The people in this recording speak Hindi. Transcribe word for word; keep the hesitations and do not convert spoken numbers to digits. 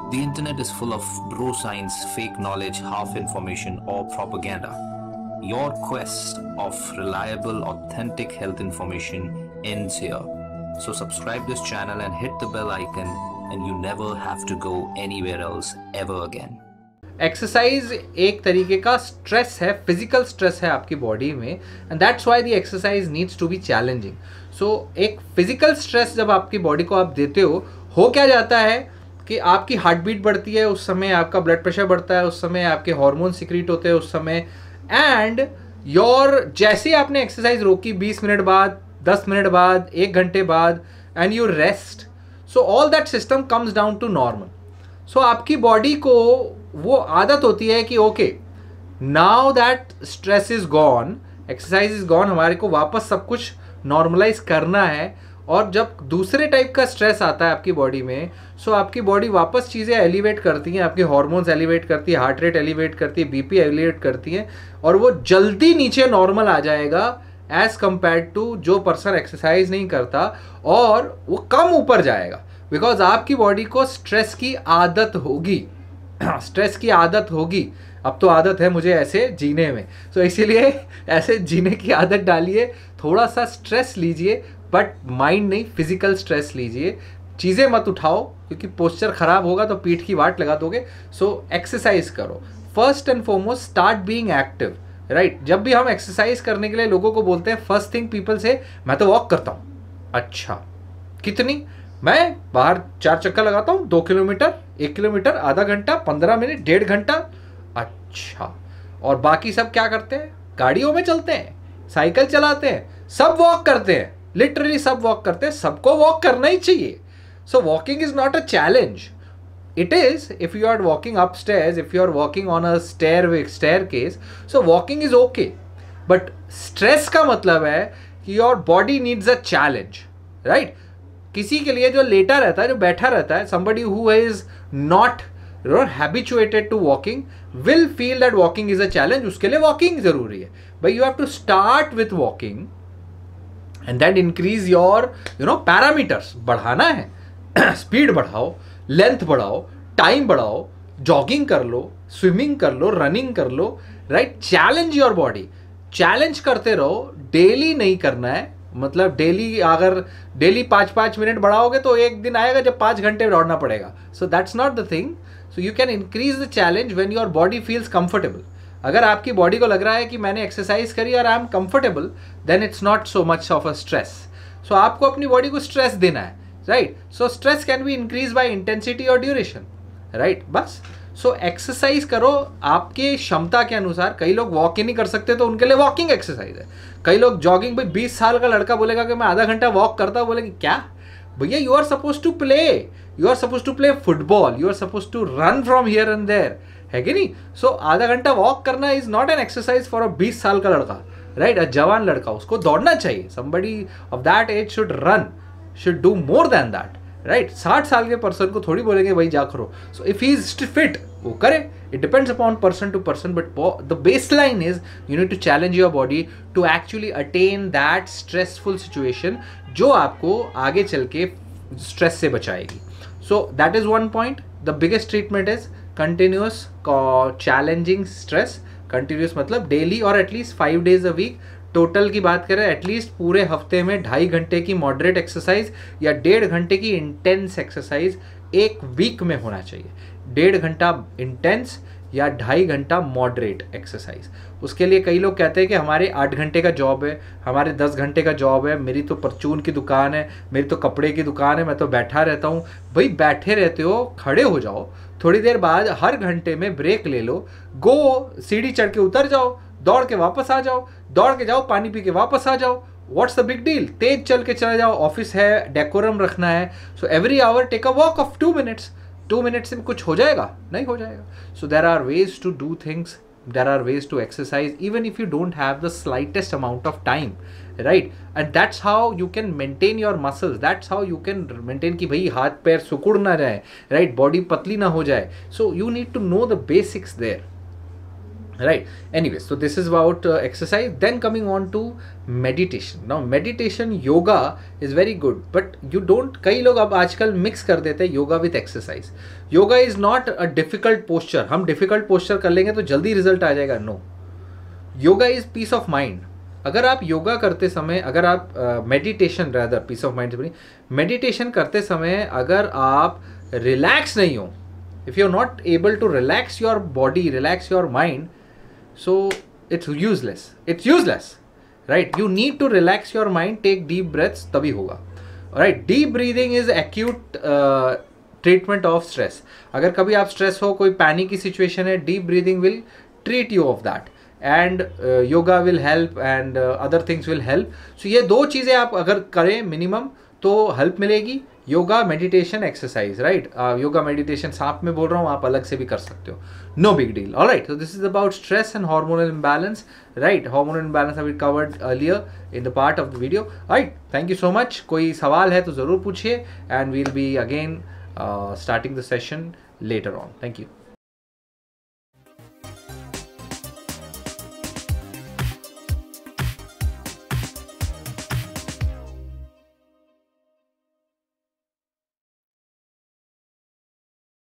The internet is full of bro science, fake knowledge, half information, or propaganda. Your quest of reliable, authentic health information ends here. So subscribe this channel and hit the bell icon, and you never have to go anywhere else ever again. Exercise एक तरीके का स्ट्रेस है, फिजिकल स्ट्रेस है आपकी बॉडी में, and that's why the exercise needs to be challenging. So एक फिजिकल स्ट्रेस जब आपकी बॉडी को आप देते हो हो क्या जाता है कि आपकी हार्ट बीट बढ़ती है, उस समय आपका ब्लड प्रेशर बढ़ता है, उस समय आपके हार्मोन सिक्रीट होते हैं उस समय, एंड योर जैसे आपने एक्सरसाइज रोकी बीस मिनट बाद, दस मिनट बाद, एक घंटे बाद, and you rest, so all that system comes down to normal. So आपकी बॉडी को वो आदत होती है कि okay now that stress is gone, exercise is gone, हमारे को वापस सब कुछ नॉर्मलाइज करना है. और जब दूसरे टाइप का स्ट्रेस आता है आपकी बॉडी में, सो so आपकी बॉडी वापस चीज़ें एलिवेट करती हैं, आपके हार्मोन्स एलिवेट करती है, हार्ट रेट एलिवेट करती है, बीपी एलिवेट करती है, और वो जल्दी नीचे नॉर्मल आ जाएगा एज कंपेयर टू जो पर्सन एक्सरसाइज नहीं करता, और वो कम ऊपर जाएगा बिकॉज आपकी बॉडी को स्ट्रेस की आदत होगी. स्ट्रेस की आदत होगी. अब तो आदत है मुझे ऐसे जीने में, सो so इसीलिए ऐसे जीने की आदत डालिए, थोड़ा सा स्ट्रेस लीजिए, बट माइंड नहीं, फिजिकल स्ट्रेस लीजिए. चीज़ें मत उठाओ क्योंकि पोस्चर खराब होगा तो पीठ की वाट लगा दोगे. सो एक्सरसाइज करो. First and foremost start being active, right. जब भी हम एक्सरसाइज करने के लिए लोगों को बोलते हैं, फर्स्ट थिंग पीपल से, मैं तो वॉक करता हूँ. अच्छा, कितनी? मैं बाहर चार चक्कर लगाता हूँ, दो किलोमीटर, एक किलोमीटर, आधा घंटा, पंद्रह मिनट, डेढ़ घंटा. अच्छा, और बाकी सब क्या करते हैं? गाड़ियों में चलते हैं, साइकिल चलाते हैं, सब वॉक करते हैं, लिटरली सब वॉक करते हैं. सबको वॉक करना ही चाहिए. So walking is not a challenge. It is if you are walking up stairs, if you are walking on a stair staircase, so walking is okay. But stress का मतलब है कि your body needs a challenge, right. किसी के लिए जो लेटा रहता है, जो बैठा रहता है, somebody who is not you know, habituated to walking will feel that walking is a challenge. उसके लिए walking जरूरी है. But you have to start with walking and then increase your you know parameters. बढ़ाना है, स्पीड बढ़ाओ, लेंथ बढ़ाओ, टाइम बढ़ाओ, जॉगिंग कर लो, स्विमिंग कर लो, रनिंग कर लो, right. Challenge your body, challenge करते रहो. डेली नहीं करना है, मतलब डेली अगर डेली पाँच पाँच मिनट बढ़ाओगे तो एक दिन आएगा जब पाँच घंटे दौड़ना पड़ेगा. So that's not the thing. So you can increase the challenge when your body feels comfortable. अगर आपकी बॉडी को लग रहा है कि मैंने एक्सरसाइज करी और I am comfortable, then it's not so much of a stress. So आपको अपनी बॉडी को स्ट्रेस देना है, right. So stress can be increase by intensity और ड्यूरेशन, राइट. बस सो एक्सरसाइज करो आपके क्षमता के अनुसार. कई लोग वॉक ही नहीं कर सकते तो उनके लिए वॉकिंग एक्सरसाइज है. कई लोग जॉगिंग, भाई बीस साल का लड़का बोलेगा कि मैं आधा घंटा वॉक करता हूँ, बोलेगा क्या भैया, you are suppose to play, you are suppose to play football, you are suppose to run from here and there, है कि नहीं. सो so, आधा घंटा वॉक करना is not an exercise for a बीस साल का लड़का, राइट. अ जवान लड़का, उसको दौड़ना चाहिए. Somebody of that age should run, should do more than that, right. साठ साल के पर्सन को थोड़ी बोलेंगे भाई जा करो. So if he is fit, वो करे. It depends upon person to person, but the baseline is you need to challenge your body to actually attain that stressful situation जो आपको आगे चल के स्ट्रेस से बचाएगी. So that is one point. The biggest treatment is continuous challenging stress. Continuous मतलब डेली और at least five days a week. Total की बात करें, एटलीस्ट पूरे हफ्ते में ढाई घंटे की मॉडरेट एक्सरसाइज या डेढ़ घंटे की इंटेंस एक्सरसाइज एक वीक में होना चाहिए. डेढ़ घंटा इंटेंस या ढाई घंटा मॉडरेट एक्सरसाइज. उसके लिए कई लोग कहते हैं कि हमारे आठ घंटे का जॉब है, हमारे दस घंटे का जॉब है, मेरी तो परचून की दुकान है, मेरी तो कपड़े की दुकान है, मैं तो बैठा रहता हूँ. भाई बैठे रहते हो, खड़े हो जाओ. थोड़ी देर बाद हर घंटे में ब्रेक ले लो. गो, सीढ़ी चढ़ के उतर जाओ, दौड़ के वापस आ जाओ, दौड़ के जाओ, पानी पी के वापस आ जाओ. What's the big deal. तेज चल के चले जाओ, ऑफिस है, डेकोरम रखना है. So every hour take a walk of two minutes. Two minutes में कुछ हो जाएगा? नहीं हो जाएगा. So there are ways to do things, there are ways to exercise even if you don't have the slightest amount of time, right. And that's how you can maintain your muscles. That's how you can maintain कि भाई हाथ पैर सुकुड़ ना जाए, राइट, बॉडी पतली ना हो जाए. So you need to know the basics there. right? Anyway, so this is about uh, exercise. Then coming on to meditation. Now meditation, yoga is very good, but you don't, कई लोग अब आजकल मिक्स कर देते हैं yoga with exercise. Yoga is not a difficult posture. हम डिफिकल्ट पोस्चर कर लेंगे तो जल्दी रिजल्ट आ जाएगा. No, yoga is peace of mind. अगर आप योगा करते समय, अगर आप meditation rather peace of mind, meditation करते समय अगर आप रिलैक्स नहीं हो, if you are not able to relax your body, relax your mind, so it's useless, it's useless, right? You need to relax your mind, take deep breaths, तभी होगा. Alright, deep breathing is acute uh, treatment of stress. अगर कभी आप stress हो, कोई panic की situation है, deep breathing will treat you of that, and uh, yoga will help, and uh, other things will help. So ये दो चीज़ें आप अगर करें minimum तो help मिलेगी. Yoga, meditation, exercise, right? Yoga meditation साथ में बोल रहा हूँ, आप अलग से भी कर सकते हो. No big deal. Alright, so this is about stress and hormonal imbalance, right? Hormonal imbalance have been covered earlier in the part of the video. Right, thank you so much. कोई सवाल है तो ज़रूर पूछिए, and we'll be again starting the session later on. Thank you.